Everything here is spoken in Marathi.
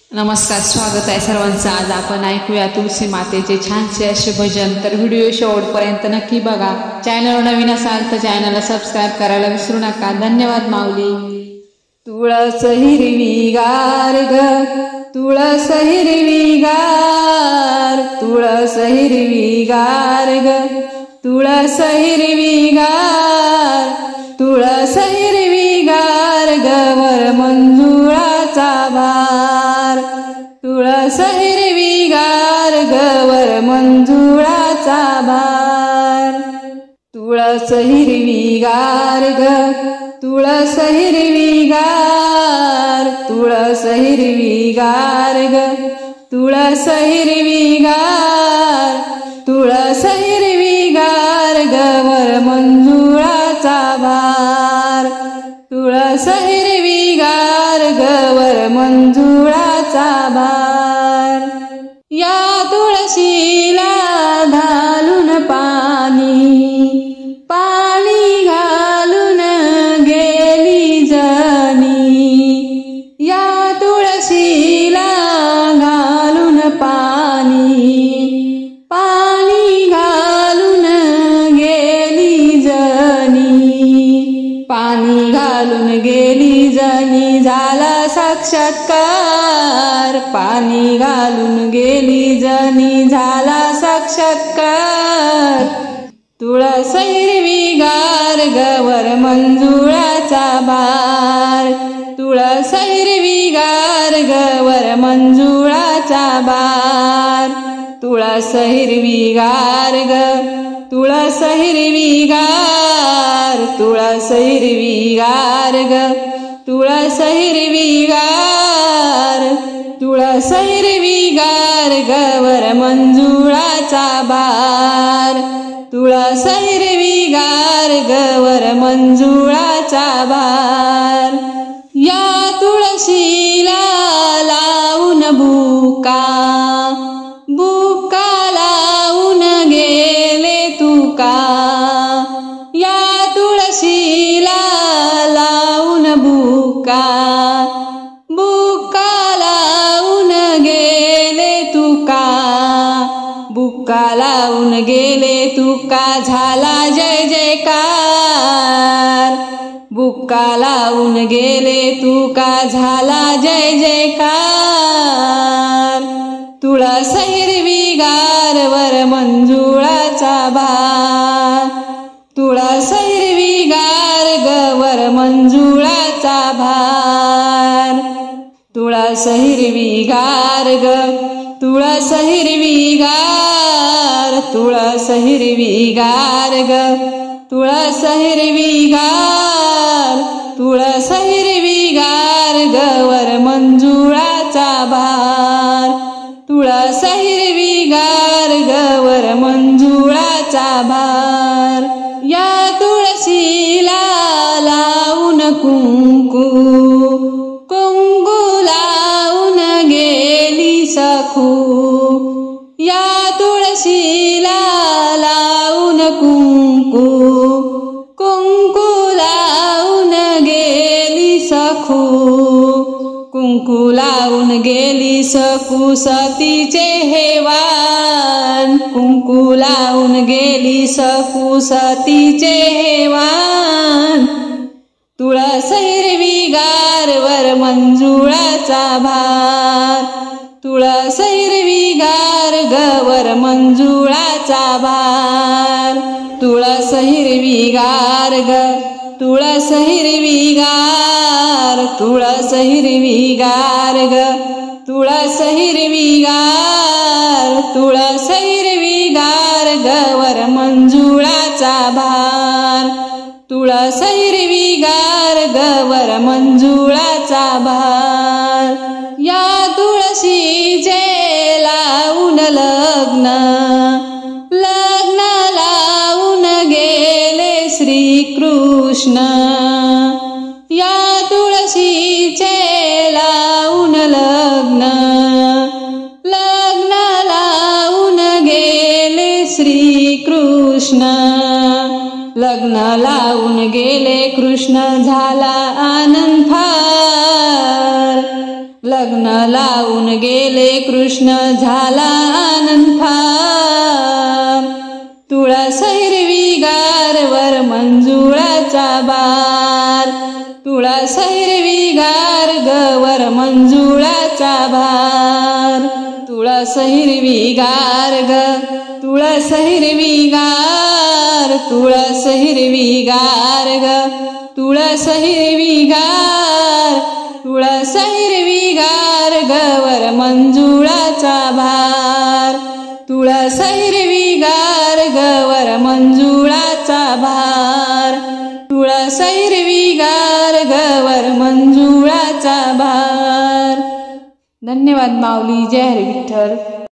नमस्कार, स्वागत आहे सर्वांचं। आज आपण ऐकूया तुळशी मातेचे छानसे असे भजन। तर व्हिडिओ शेवटपर्यंत नक्की बघा। चॅनलवर नवीन असाल तर चॅनलला सबस्क्राईब करायला विसरू नका। धन्यवाद माऊली। तुळस हिरवीगार ग, तुळस हिरवीगार, तुळस हिरवीगार ग, तुळस हिरवीगार, तुळस हिरवीगार गवर मंजुळाचा भार, तुळस हिरवीगार गवर मंजुळाचा भार, तुळस हिरवीगार ग, तुळस हिरवीगार, तुळस हिरवीगार ग, तुळस हिरवीगार, तुळस हिरवीगार गवर मंजुळाचा भार, तुळस हिरवीगार गवर मंजुळाचा भार। या तुळशीला घालून पाणी, पाणी घालून गेली जनी, या तुळशीला घालून पाणी, पाणी घालून गेली जनी, पाणी घालून गेली जनी झाला साक्षात्कार, पाणी घालून गेली जनी झाला साक्षात्कार, तुळस हिरवीगार गवर मंजुळाचा भार, तुळस हिरवीगार गवर मंजुळाचा भार, तुळस हिरवीगार ग, तुळस हिरवीगार, तुळस हिरवीगार ग, तुळस हिरवीगार, तुळस हिरवीगार गवर मंजुळाचा भार, तुळस हिरवीगार गवर मंजुळाचा भार। या तुळशीला लावून बुका, बुका लावून गेले तुका, या तुळशीला लावून बुका, बुका लावून गेले तुका, बुका लावून गेले तुका झाला जय जयकार, बुका लावून गेले तुका झाला जय जयकार, तुळस हिरवीगार वर मंजुळाचा भार, तुळस हिरवीगार गवर मंजुळाचा भार, तुळस हिरवीगार ग, तुळस हिरवीगार, तुळस हिरवीगार ग, तुळस हिरवीगार, तुळस हिरवीगार गवर मंजुळाचा भार, तुळस हिरवीगार गवर मंजुळाचा भार। या तुळशीला लावून कुंकू, कुंकू लावून गेली सखू, या तुळशीला लावून कुंकू, कुंकू लावून गेली सखू, कुंकू लावून गेली सखू सतीचे हेवान, कुंकू लावून गेली सखू सतीचे हेवान, तुळस हिरवीगार वर मंजुळाचा भार, तुळस हिरवीगार गवर मंजुळाचा भार, तुळस हिरवीगार ग, तुळस हिरवीगार, तुळस हिरवीगार ग, तुळस हिरवीगार, तुळस हिरवीगार गवर मंजुळाचा भार, तुळस हिरवीगार गवर मंजुळाचा भार। या तुळशीचे लावून लग्न, लग्न लावून गेले श्रीकृष्ण, या तुळशीचे लावून लग्न, लग्न लावून गेले श्रीकृष्ण, लग्न लावून गेले कृष्ण झाला आनंद फार, लग्न लावून गेले कृष्ण झाला अनंथा तुळस हिरवी गारवर मंजुळाचा भार तुळस हिरवी गार गवर मंजुळाचा भार तुळस हिरवी गार ग तुळस हिरवी गार तुळस हिरवी गार ग तुळस हिरवी गार तुळस हिरवी गार गवर मंजुळाचा भार तुळस हिरवी गार गवर मंजुळाचा भार तुळस हिरवी गार गवर मंजुळाचा भार. धन्यवाद माऊली. जय हरी विठ्ठल.